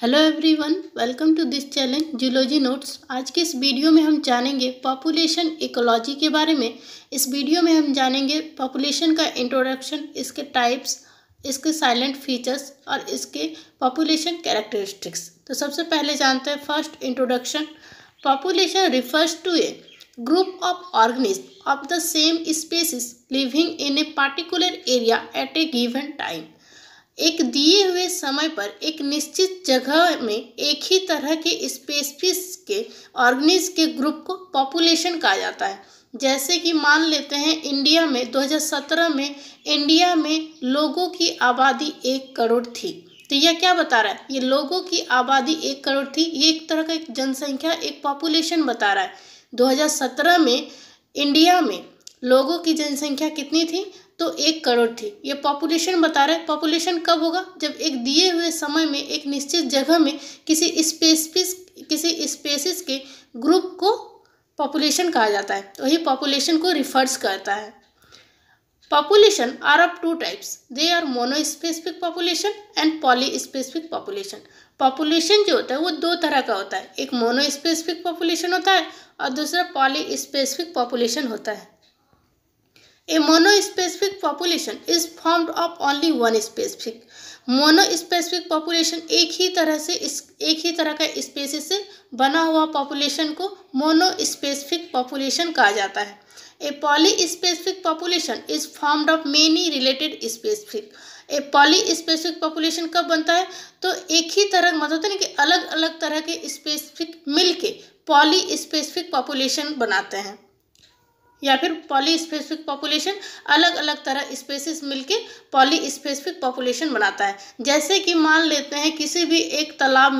Hello everyone, welcome to this channel zoology notes. आज के इस वीडियो में हम जानेंगे पॉपुलेशन इकोलॉजी के बारे में। इस वीडियो में हम जानेंगे पॉपुलेशन का इंट्रोडक्शन, इसके टाइप्स, इसके साइलेंट फीचर्स और इसके पॉपुलेशन कैरेक्टरिस्टिक्स। तो सबसे पहले जानते हैं first introduction. Population refers to a group of organism of the same species living in a particular area at a given time. एक दिए हुए समय पर एक निश्चित जगह में एक ही तरह के स्पेसीज के ऑर्गेनिज्म के ग्रुप को पॉपुलेशन कहा जाता है। जैसे कि मान लेते हैं इंडिया में 2017 में इंडिया में लोगों की आबादी 1 करोड़ थी। तो यह क्या बता रहा है? ये लोगों की आबादी 1 करोड़ थी, ये एक तरह का एक जनसंख्या, एक पॉपुलेशन बता रहा है। 2017 में इंडिया में लोगों की जनसंख्या कितनी थी? तो 1 करोड़ थी। ये पॉपुलेशन बता रहा है। पॉपुलेशन कब होगा? जब एक दिए हुए समय में एक निश्चित जगह में किसी स्पेसीज के ग्रुप को पॉपुलेशन कहा जाता है। तो ये पॉपुलेशन को रिफर्स करता है। Population are of 2 types, they are monospecific population and polyspecific population. Population जो होता है वो 2 तरह का होता है, एक मोनोस्पेसिफिक पॉपुलेशन होता है और दूसरा पॉलीस्पेसिफिक पॉपुलेशन होता है। A monospecific population is formed of only one specific. Monospecific population एक ही तरह का स्पेसीज से बना हुआ पॉपुलेशन को मोनोस्पेसिफिक पॉपुलेशन कहा जाता है। A polyspecific population is formed of many related specific. A polyspecific population कब बनता है? तो एक ही तरह मतलब होता है ना कि अलग अलग तरह के स्पेसिफिक मिलके पॉलीस्पेसिफिक पॉपुलेशन बनाते हैं, या फिर पॉलीस्पेसिफिक पॉपुलेशन अलग अलग तरह स्पेसीज मिलके पॉलीस्पेसिफिक पॉपुलेशन बनाता है। जैसे कि मान लेते हैं किसी भी एक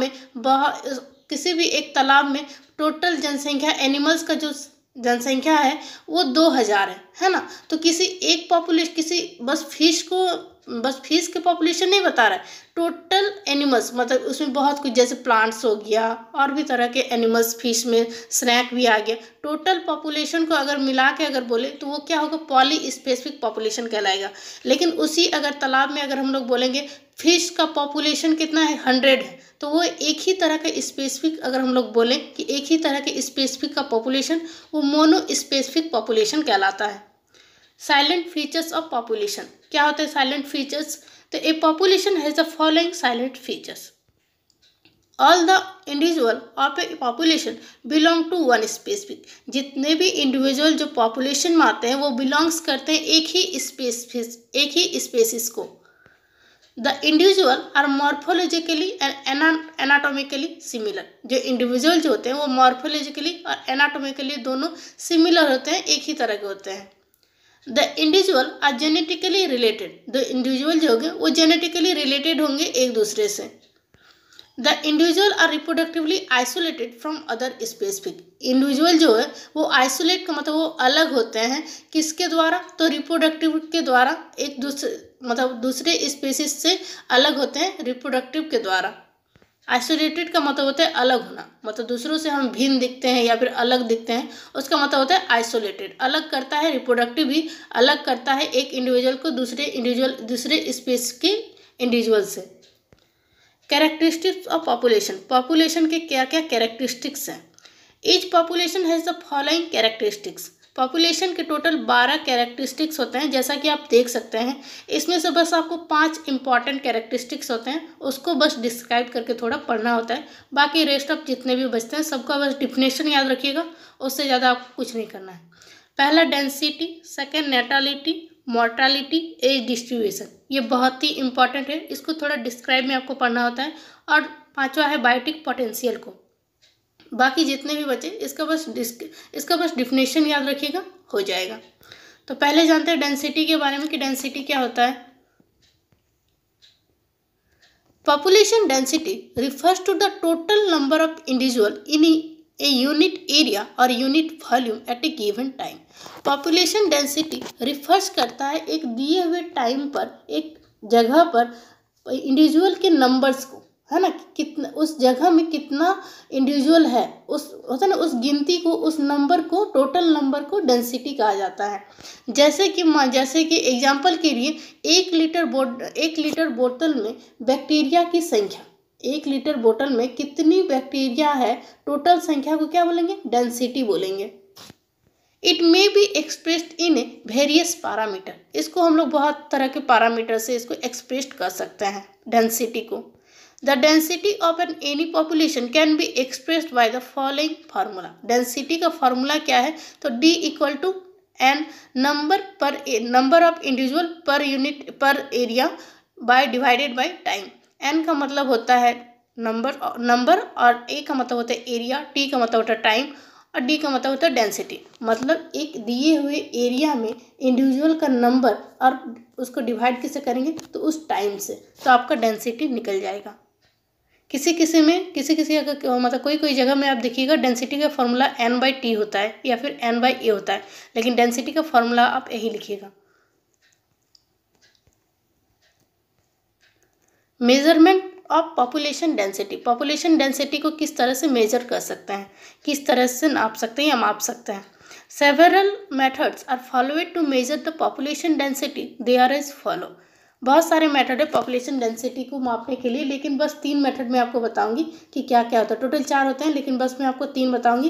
तालाब में टोटल जनसंख्या एनिमल्स का जो जनसंख्या है वो 2000 है ना। तो बस फिश के पॉपुलेशन नहीं बता रहा है, टोटल एनिमल्स मतलब उसमें बहुत कुछ जैसे प्लांट्स हो गया और भी तरह के एनिमल्स, फिश में स्नैक भी आ गया। टोटल पॉपुलेशन को अगर मिला के अगर बोले तो वो क्या होगा? पॉलीस्पेसिफिक पॉपुलेशन कहलाएगा। लेकिन उसी अगर तालाब में अगर हम लोग बोलेंगे फिश का पॉपुलेशन कितना है, 100 है, तो वो एक ही तरह का स्पेसिफिक, अगर हम लोग बोलें कि एक ही तरह के स्पेसिफिक का पॉपुलेशन, वो मोनोस्पेसिफिक पॉपुलेशन कहलाता है। साइलेंट फीचर्स ऑफ पॉपुलेशन क्या होते हैं? साइलेंट फीचर्स, तो a population has the following salient features. All the individual of a population belong to one specific. जितने भी इंडिविजुअल जो पॉपुलेशन में आते हैं वो बिलोंग्स करते हैं एक ही स्पेसिस को। The individual are morphologically and anatomically similar. जो इंडिविजुअल जो होते हैं वो मॉर्फोलॉजिकली और एनाटोमिकली दोनों सिमिलर होते हैं, एक ही तरह के होते हैं। The individual are genetically related. The individual जो होंगे वो जेनेटिकली रिलेटेड होंगे एक दूसरे से। The individual are reproductively isolated from other specific. Individual जो है वो आइसोलेट का मतलब वो अलग होते हैं, किसके द्वारा? तो रिप्रोडक्टिव के द्वारा, एक दूसरे स्पेसिस से अलग होते हैं रिप्रोडक्टिव के द्वारा। आइसोलेटेड का मतलब होता है अलग होना, मतलब दूसरों से हम भिन्न दिखते हैं या फिर अलग दिखते हैं, उसका मतलब होता है आइसोलेटेड। अलग करता है, रिप्रोडक्टिव भी अलग करता है एक इंडिविजुअल को दूसरे स्पेस के इंडिविजुअल से। कैरेक्टरिस्टिक्स ऑफ पॉपुलेशन, पॉपुलेशन के क्या क्या कैरेक्टरिस्टिक्स हैं? Each population has the following characteristics. Population के टोटल 12 कैरेक्टरिस्टिक्स होते हैं, जैसा कि आप देख सकते हैं। इसमें से बस आपको 5 इंपॉर्टेंट कैरेक्टरिस्टिक्स होते हैं, उसको बस डिस्क्राइब करके थोड़ा पढ़ना होता है। बाकी रेस्ट ऑफ जितने भी बचते हैं सबका बस डिफिनेशन याद रखिएगा, उससे ज़्यादा आपको कुछ नहीं करना है। पहला density, second natality, mortality, age distribution, ये बहुत ही इंपॉर्टेंट है, इसको थोड़ा डिस्क्राइब में आपको पढ़ना होता है। और 5वां है बायोटिक पोटेंशियल को। बाकी जितने भी बचे इसका बस डिफिनेशन याद रखिएगा, हो जाएगा। तो पहले जानते हैं डेंसिटी के बारे में कि डेंसिटी क्या होता है। Population density refers to the total number of individual in a unit area और unit volume at a given time. Population density refers करता है एक दिए हुए टाइम पर, एक जगह पर इंडिविजुअल के नंबर्स को, है ना, कितना उस जगह में कितना इंडिविजुअल है, उस होता है ना, उस गिनती को, उस नंबर को, टोटल नंबर को डेंसिटी कहा जाता है। जैसे कि एग्जांपल के लिए 1 लीटर बोतल में बैक्टीरिया की संख्या 1 लीटर बोतल में कितनी बैक्टीरिया है, टोटल संख्या को क्या बोलेंगे, डेंसिटी बोलेंगे। It may be expressed in various parameter, इसको हम लोग बहुत तरह के पैरामीटर से इसको एक्सप्रेस कर सकते हैं डेंसिटी को। The density of an any population can be expressed by the following formula. Density का फार्मूला क्या है, तो D equal to N number of individual per unit per area by divided by time. N का मतलब होता है number और ए का मतलब होता है एरिया, टी का मतलब होता है टाइम और डी का मतलब होता है डेंसिटी। मतलब एक दिए हुए एरिया में इंडिविजुअल का नंबर और उसको डिवाइड किससे करेंगे, तो उस टाइम से, तो आपका डेंसिटी निकल जाएगा। किसी अगर मतलब कोई जगह में आप देखिएगा डेंसिटी का फॉर्मूला N/T होता है या फिर N/A होता है, लेकिन डेंसिटी का फॉर्मूला आप यही लिखिएगा। Measurement of population density, population density को किस तरह से मेजर कर सकते हैं, किस तरह से नाप सकते हैं या माप सकते हैं। Several methods are followed to measure the population density, they are as follow. बहुत सारे मेथड है पॉपुलेशन डेंसिटी को मापने के लिए, लेकिन बस 3 मेथड में आपको बताऊंगी कि क्या क्या होता है। टोटल 4 होते हैं, लेकिन बस मैं आपको 3 बताऊंगी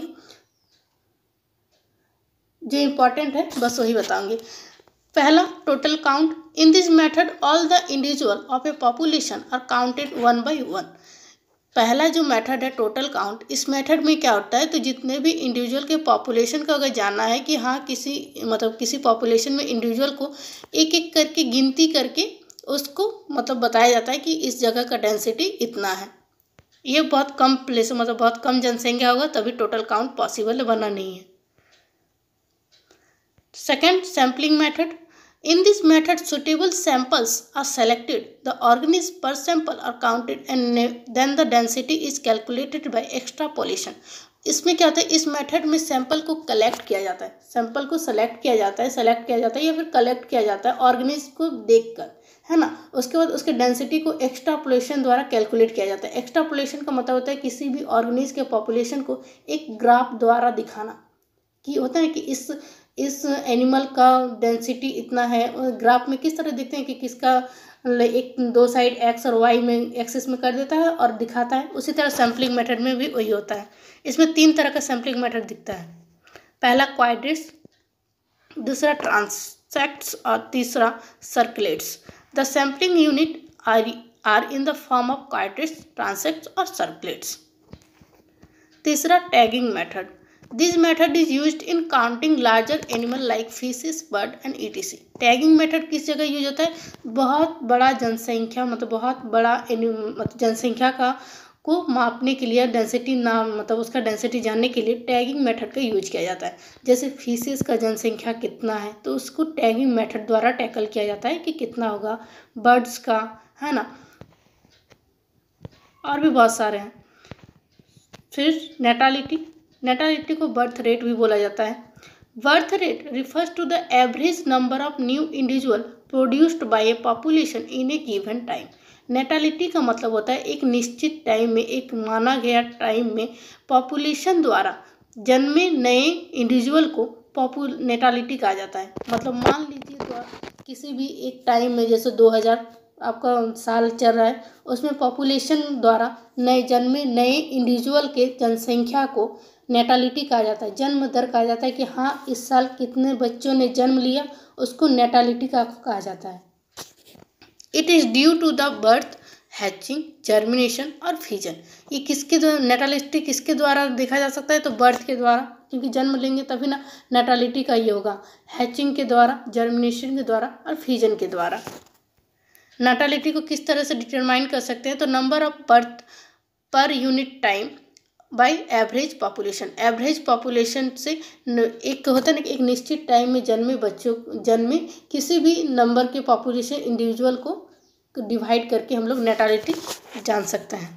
जो इम्पोर्टेंट है, बस वही बताऊंगी। पहला, total count. In this method all the individual of a population are counted 1 by 1। पहला जो मेथड है टोटल काउंट, इस मेथड में क्या होता है, तो जितने भी इंडिविजुअल के पॉपुलेशन का अगर जानना है कि हाँ किसी पॉपुलेशन में इंडिविजुअल को एक एक करके गिनती करके उसको बताया जाता है कि इस जगह का डेंसिटी इतना है। ये बहुत कम प्लेस बहुत कम जनसंख्या होगा तभी टोटल काउंट पॉसिबल है, वरना नहीं है। Second, sampling method. In this method, suitable samples are selected, the organisms per sample are counted and then the density is calculated by extrapolation। इसमें क्या होता है, इस मेथड में सैंपल को कलेक्ट किया जाता है, सैंपल को सेलेक्ट किया जाता है या फिर कलेक्ट किया जाता है ऑर्गेनिज्म को देखकर, है ना। उसके बाद उसके डेंसिटी को एक्स्ट्रापोलेशन द्वारा कैलकुलेट किया जाता है। एक्स्ट्रापोलेशन का मतलब होता है किसी भी ऑर्गेनिज्म के पॉपुलेशन को एक ग्राफ द्वारा दिखाना, कि होता है कि इस एनिमल का डेंसिटी इतना है। ग्राफ में किस तरह दिखते हैं कि किसका एक 2 साइड एक्स और वाई में एक्सिस में कर देता है और दिखाता है, उसी तरह सैम्पलिंग मेथड में भी वही होता है। इसमें 3 तरह का सैम्पलिंग मेथड दिखता है। पहला क्वाड्रेट्स, दूसरा ट्रांसेक्ट्स और तीसरा circulates. The sampling unit are in the form of quadrats, transects और सर्कुलेट्स। तीसरा, tagging method. This method is used in counting larger animal like fishes, bird and etc. Tagging method किस जगह यूज होता है, बहुत बड़ा जनसंख्या बहुत बड़ा जनसंख्या को मापने के लिए, डेंसिटी उसका डेंसिटी जानने के लिए टैगिंग मेथड का यूज किया जाता है। जैसे फिशेस का जनसंख्या कितना है तो उसको टैगिंग मेथड द्वारा टैकल किया जाता है कि कितना होगा, बर्ड्स का, है ना, और भी बहुत सारे हैं। फिर नेटालिटी को बर्थ रेट भी बोला जाता है। Birth rate refers to the average number of new individual produced by a population in a given time. Natality का मतलब होता है एक निश्चित टाइम में, एक माना गया टाइम में पॉपुलेशन द्वारा जन्मे नए इंडिविजुअल को नेटालिटी कहा जाता है। मतलब मान लीजिए तो किसी भी एक टाइम में, जैसे 2000 आपका साल चल रहा है, उसमें पॉपुलेशन द्वारा जन्मे नए इंडिविजुअल के जनसंख्या को नेटालिटी कहा जाता है, जन्म दर कहा जाता है कि हाँ इस साल कितने बच्चों ने जन्म लिया, उसको नेटालिटी का कहा जाता है। It is due to the birth, hatching, germination और फ्यूजन। ये किसके द्वारा नेटालिटी किसके द्वारा देखा जा सकता है, तो बर्थ के द्वारा, क्योंकि जन्म लेंगे तभी ना नेटालिटी का ये होगा। हैचिंग के द्वारा, जर्मिनेशन के द्वारा और फ्यूजन के द्वारा। नेटालिटी को किस तरह से डिटरमाइन कर सकते हैं, तो number of birth per unit time by average population. Average population से एक होता है ना कि एक निश्चित टाइम में जन्मे किसी भी नंबर के पॉपुलेशन इंडिविजुअल को डिवाइड करके हम लोग नेटालिटी जान सकते हैं।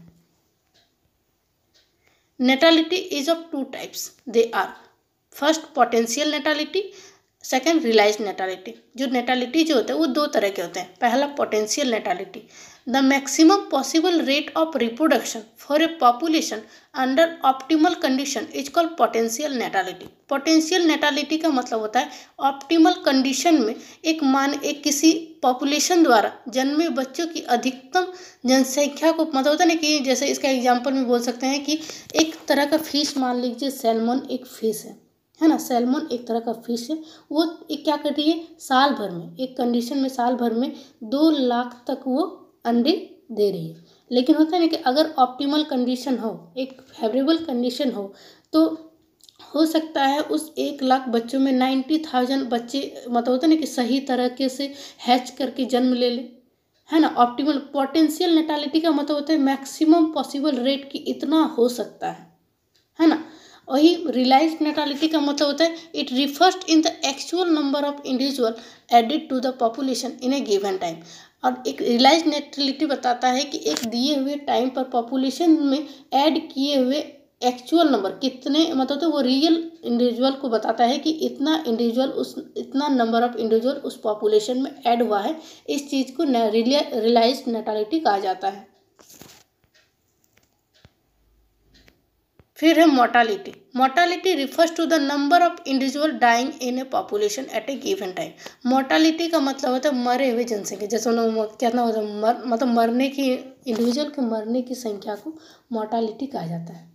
Natality is of 2 types, they are first potential natality, second realised natality. जो नेटालिटी जो होता है वो 2 तरह के होते हैं। पहला potential natality, the maximum possible rate of reproduction for a population under optimal condition is called potential natality. Potential natality का मतलब होता है ऑप्टिमल कंडीशन में एक किसी पॉपुलेशन द्वारा जन्मे बच्चों की अधिकतम जनसंख्या को, मतलब होता है ना कि जैसे इसका एग्जांपल में बोल सकते हैं कि एक तरह का फिश, मान लीजिए सैल्मन एक फिश है ना, सैल्मन एक तरह का फिश है, वो एक क्या कर रही है, साल भर में एक कंडीशन में साल भर में 2 लाख तक वो अंडे दे रही है। लेकिन होता है ना कि अगर ऑप्टिमल कंडीशन हो, एक फेवरेबल कंडीशन हो, तो हो सकता है उस 1 लाख बच्चों में 90,000 बच्चे, मतलब होता है ना कि सही तरीके से हैच करके जन्म ले ले, है ना। ऑप्टिमल पोटेंशियल नेटालिटी का मतलब होता है मैक्सिमम पॉसिबल रेट की इतना हो सकता है ना। वही रियलाइज्ड नेटालिटी का मतलब होता है it refers in the actual number of individual added to the population in a given time. और एक रियलाइज्ड नेटालिटी बताता है कि एक दिए हुए टाइम पर पॉपुलेशन में ऐड किए हुए एक्चुअल नंबर कितने, मतलब तो वो रियल इंडिविजुअल को बताता है कि इतना नंबर ऑफ इंडिविजुअल उस पॉपुलेशन में ऐड हुआ है। इस चीज़ को रियलाइज्ड नेटालिटी कहा जाता है। फिर है mortality. Mortality refers to the number of individual dying in a population at a given time. Mortality का मतलब होता है मरे हुए जनसंख्या, जैसे कितना होता है मतलब मरने की, इंडिविजुअल के मरने की संख्या को मोर्टालिटी कहा जाता है।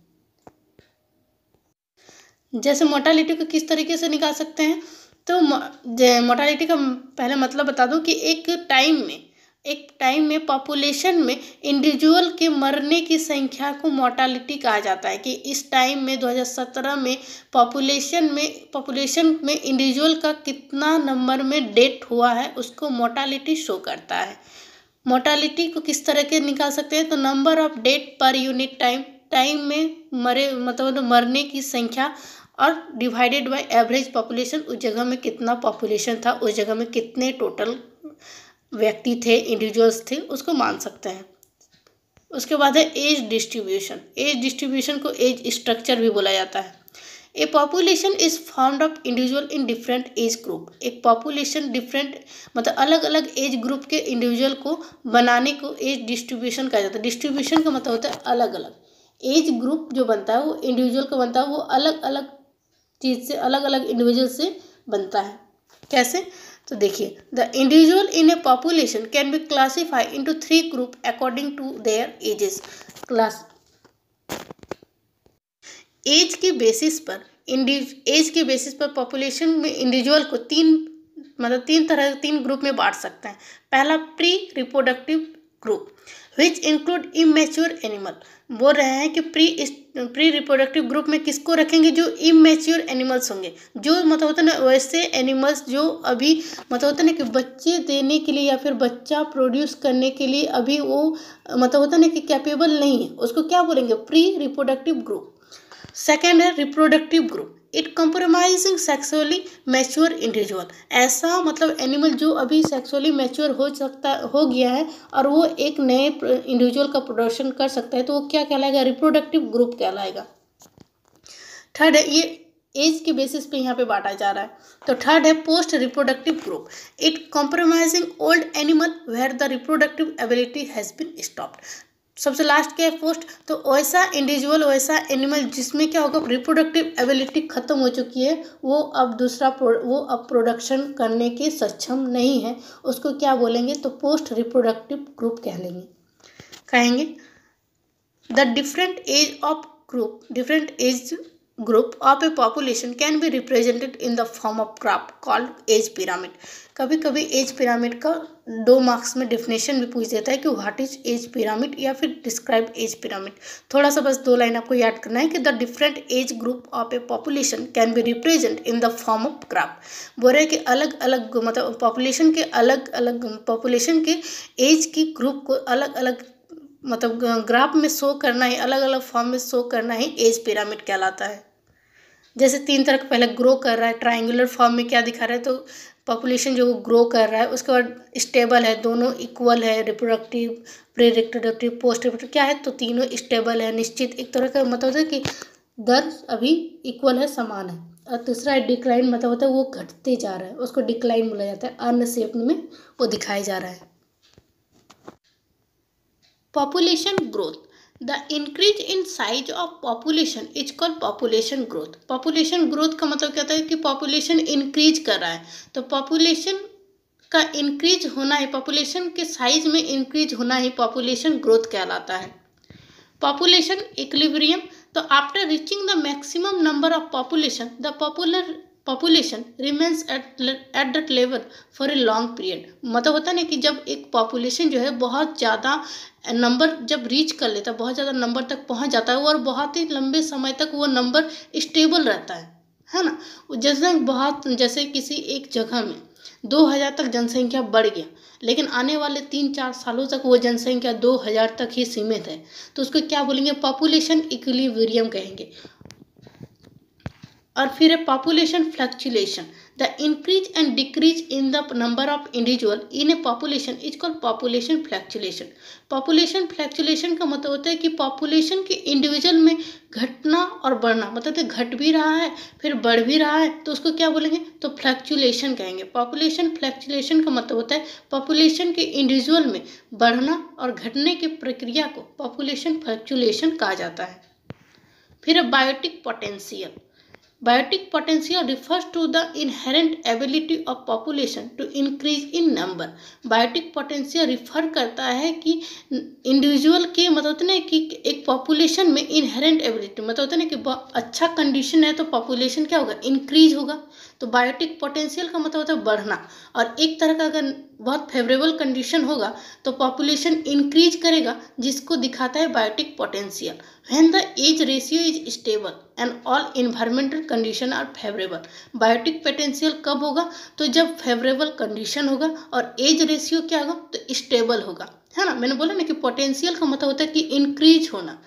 जैसे मोर्टालिटी को किस तरीके से निकाल सकते हैं, तो मोर्टालिटी का पहले मतलब बता दूं कि एक टाइम में पॉपुलेशन में इंडिविजुअल के मरने की संख्या को मोर्टालिटी कहा जाता है। कि इस टाइम में 2017 में पॉपुलेशन में इंडिविजुअल का कितना नंबर में डेथ हुआ है उसको मोर्टालिटी शो करता है। मोर्टालिटी को किस तरह के निकाल सकते हैं, तो number of death per unit time में मरने की संख्या और डिवाइडेड बाय एवरेज पॉपुलेशन, उस जगह में कितना पॉपुलेशन था, उस जगह में कितने टोटल व्यक्ति थे, इंडिविजुअल्स थे, उसको मान सकते हैं। उसके बाद है एज डिस्ट्रीब्यूशन। एज डिस्ट्रीब्यूशन को एज स्ट्रक्चर भी बोला जाता है। A population is found of individual in different age group. एक पॉपुलेशन डिफरेंट मतलब अलग अलग एज ग्रुप के इंडिविजुअल को बनाने को एज डिस्ट्रीब्यूशन कहा जाता है। डिस्ट्रीब्यूशन का मतलब होता है अलग अलग एज ग्रुप जो बनता है, वो इंडिविजुअल का बनता है, वो अलग अलग चीज़ से, अलग अलग इंडिविजुअल से बनता है। कैसे, तो देखिए, the individual in a population can be classified into 3 group according to their ages. Age के बेसिस पर पॉपुलेशन में इंडिविजुअल को तीन ग्रुप में बांट सकते हैं। पहला pre reproductive group which include immature animal. बोल रहे हैं कि प्री रिप्रोडक्टिव ग्रुप में किसको रखेंगे, जो इमेच्योर एनिमल्स होंगे, जो मतलब होता है ना वैसे एनिमल्स जो अभी मतलब होता है ना कि बच्चे देने के लिए या फिर बच्चा प्रोड्यूस करने के लिए अभी वो मतलब होता है ना कि कैपेबल नहीं है, उसको क्या बोलेंगे, प्री रिप्रोडक्टिव ग्रुप। सेकेंड है reproductive group. It compromising sexually mature individual. ऐसा मतलब एनिमल जो अभी सेक्सुअली मैच्योर हो गया है और वो एक नए इंडिविजुअल का प्रोडक्शन कर सकता है, तो वो क्या कहलाएगा, रिप्रोडक्टिव ग्रुप कहलाएगा। थर्ड है, ये एज के बेसिस पे यहाँ पे बांटा जा रहा है। तो थर्ड है post reproductive group. It compromising old animal where the reproductive ability has been stopped. सबसे लास्ट क्या है, पोस्ट। तो वैसा इंडिविजुअल, वैसा एनिमल जिसमें क्या होगा, रिप्रोडक्टिव एबिलिटी खत्म हो चुकी है, वो अब प्रोडक्शन करने के सक्षम नहीं है, उसको क्या बोलेंगे, तो पोस्ट रिप्रोडक्टिव ग्रुप कहेंगे। The different age group of a population can be represented in the form of graph called age pyramid. कभी कभी एज पिरामिड का 2 मार्क्स में डेफिनेशन भी पूछ देता है कि व्हाट इज एज पिरामिड या फिर डिस्क्राइब एज पिरामिड। थोड़ा सा बस 2 लाइन आपको याद करना है कि the different age group of a population can be represent in the form of graph. बोल रहे हैं कि अलग अलग मतलब पॉपुलेशन के एज की ग्रुप को अलग अलग मतलब ग्राफ में शो करना ही, अलग अलग फॉर्म में शो करना ही एज पिरामिड कहलाता है। जैसे 3 तरह पहले ग्रो कर रहा है, ट्रायंगुलर फॉर्म में क्या दिखा रहा है, तो पॉपुलेशन जो ग्रो कर रहा है, उसके बाद स्टेबल है, दोनों इक्वल है, reproductive, pre reproductive, post reproductive क्या है, तो तीनों स्टेबल है, निश्चित एक तरह का मतलब है कि दर अभी इक्वल है, समान है। और तीसरा है डिक्लाइन, मतलब होता है वो घटते जा रहा है, उसको डिक्लाइन बोला जाता है, अन शेप में वो दिखाया जा रहा है। Population growth, the increase in size of population is called population growth. पॉपुलेशन ग्रोथ का मतलब क्या होता है कि पॉपुलेशन इंक्रीज कर रहा है, तो पॉपुलेशन का इंक्रीज होना ही, पॉपुलेशन के साइज में इंक्रीज होना ही पॉपुलेशन ग्रोथ कहलाता है। पॉपुलेशन इक्विलिब्रियम, तो after reaching the maximum number of population the population remains at that level for a long period. मतलब होता है ना कि जब एक पॉपुलेशन जो है बहुत ज़्यादा नंबर जब रीच कर लेता है, बहुत ज़्यादा नंबर तक पहुंच जाता है और बहुत ही लंबे समय तक वो नंबर स्टेबल रहता है ना। जैसे किसी एक जगह में 2000 तक जनसंख्या बढ़ गया, लेकिन आने वाले 3-4 सालों तक वो जनसंख्या 2000 तक ही सीमित है, तो उसको क्या बोलेंगे? पॉपुलेशन इक्विलिब्रियम कहेंगे। और फिर है population fluctuation, the increase and decrease in the number of individual in a population is called population fluctuation. Population fluctuation का मतलब होता है कि पॉपुलेशन के इंडिविजुअल में घटना और बढ़ना, मतलब घट भी रहा है फिर बढ़ भी रहा है, तो उसको क्या बोलेंगे? तो फ्लक्चुएशन कहेंगे। पॉपुलेशन फ्लक्चुएशन का मतलब होता है पॉपुलेशन के इंडिविजुअल में बढ़ना और घटने की प्रक्रिया को पॉपुलेशन फ्लक्चुएशन कहा जाता है। फिर है biotic potential. Biotic potential refers to the inherent ability of population to increase in number। Biotic potential refer करता है कि इंडिविजुअल के मतलब होता है कि एक पॉपुलेशन में इनहेरेंट एबिलिटी, मतलब होता है ना कि अच्छा कंडीशन है तो पॉपुलेशन क्या होगा? इंक्रीज होगा। तो बायोटिक पोटेंशियल का मतलब होता है बढ़ना, और एक तरह का अगर बहुत फेवरेबल कंडीशन होगा तो पॉपुलेशन इंक्रीज करेगा, जिसको दिखाता है biotic potential. When the age ratio is stable and all environmental condition are favourable. Biotic potential कब होगा? तो जब फेवरेबल कंडीशन होगा और एज रेशियो क्या होगा? तो स्टेबल होगा, है ना। मैंने बोला ना कि पोटेंशियल का मतलब होता है कि इंक्रीज होना।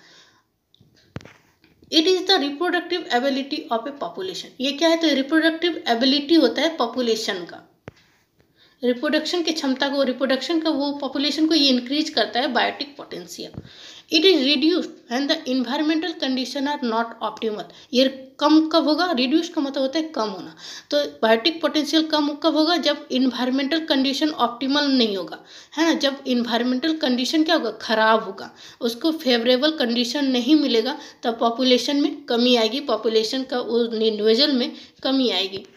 It is the reproductive ability of a population. ये क्या है? तो रिप्रोडक्टिव एबिलिटी होता है पॉपुलेशन का, रिप्रोडक्शन की क्षमता को, रिप्रोडक्शन का वो पॉपुलेशन को ये इंक्रीज करता है biotic potential. It is reduced when the environmental condition are not optimal. ये कम कब होगा? रिड्यूस का मतलब होता है कम होना। तो बायोटिक पोटेंशियल कम कब होगा? जब इन्वायरमेंटल कंडीशन ऑप्टिमल नहीं होगा, है ना। जब इन्वायरमेंटल कंडीशन क्या होगा? खराब होगा, उसको फेवरेबल कंडीशन नहीं मिलेगा, तब पॉपुलेशन में कमी आएगी, पॉपुलेशन का उस इंडिविजुअल में कमी आएगी।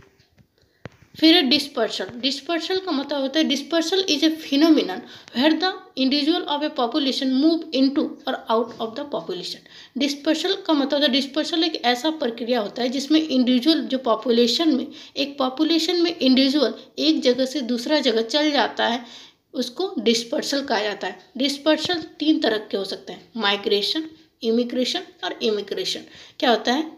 फिर डिस्पर्सल। डिस्पर्सल का मतलब होता है dispersal is a phenomenon where the individual of a population move into और out of the population. Dispersal का मतलब होता है डिस्पर्सल एक ऐसा प्रक्रिया होता है जिसमें इंडिविजुअल जो पॉपुलेशन में, एक पॉपुलेशन में इंडिविजुअल एक जगह से दूसरा जगह चल जाता है, उसको डिस्पर्सल कहा जाता है। डिस्पर्सल 3 तरह के हो सकते हैं, माइग्रेशन, इमिग्रेशन और इमिग्रेशन। क्या होता है?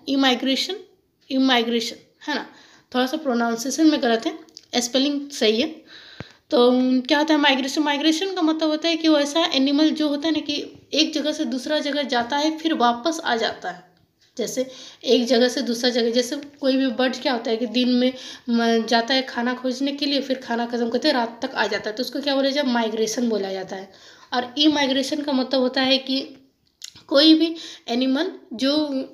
इमाइग्रेशन, है ना। थोड़ा सा प्रोनाउंसिएशन में गलत है, स्पेलिंग सही है। तो क्या होता है माइग्रेशन? माइग्रेशन का मतलब होता है कि वो ऐसा एनिमल जो होता है ना कि एक जगह से दूसरा जगह जाता है फिर वापस आ जाता है। जैसे एक जगह से दूसरा जगह, जैसे कोई भी बर्ड क्या होता है कि दिन में जाता है खाना खोजने के लिए, फिर खाना खत्म करते हैं रात तक आ जाता है, तो उसको क्या बोला जाए? माइग्रेशन बोला जाता है। और ई माइग्रेशन का मतलब होता है कि कोई भी एनिमल जो,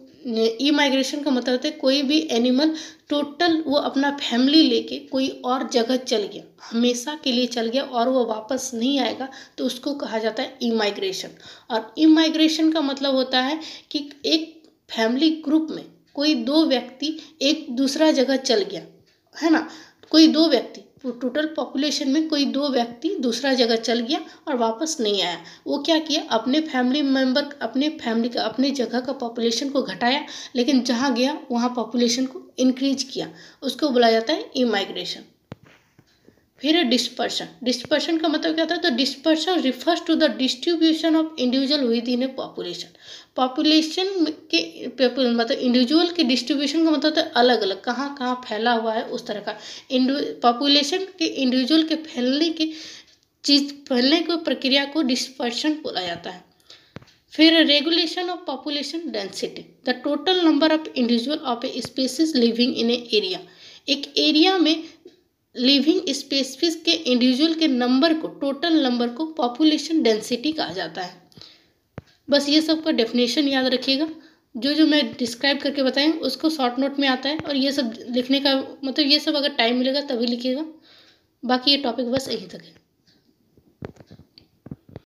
ई माइग्रेशन का मतलब होता है कोई भी एनिमल टोटल वो अपना फैमिली लेके कोई और जगह चल गया, हमेशा के लिए चल गया और वो वापस नहीं आएगा, तो उसको कहा जाता है ई माइग्रेशन। और ई माइग्रेशन का मतलब होता है कि एक फैमिली ग्रुप में कोई 2 व्यक्ति एक दूसरा जगह चल गया, है ना। कोई 2 व्यक्ति, टोटल पॉपुलेशन में कोई 2 व्यक्ति दूसरा जगह चल गया और वापस नहीं आया। वो क्या किया? अपने फैमिली मेंबर, अपने फैमिली का, अपने जगह का पॉपुलेशन को घटाया, लेकिन जहाँ गया वहाँ पॉपुलेशन को इंक्रीज किया, उसको बोला जाता है ई माइग्रेशन। फिर है डिस्पर्शन। डिस्पर्शन का मतलब क्या होता है? तो dispersion refers to the distribution of individual within a population. Population के मतलब इंडिविजुअल के डिस्ट्रीब्यूशन का मतलब होता है अलग अलग, कहाँ कहाँ फैला हुआ है, उस तरह का। पॉपुलेशन के इंडिविजुअल के फैलने की प्रक्रिया को डिस्पर्शन बोला जाता है। फिर regulation of population density, the total number of individual of a species living in a area. एक एरिया में लिविंग स्पीसीज के इंडिविजुअल के नंबर को, टोटल नंबर को पॉपुलेशन डेंसिटी कहा जाता है। बस ये सब का डेफिनेशन याद रखिएगा, जो मैं डिस्क्राइब करके बताएं उसको शॉर्ट नोट में आता है, और ये सब लिखने का मतलब ये सब अगर टाइम मिलेगा तभी लिखिएगा, बाकी ये टॉपिक बस यहीं तक है।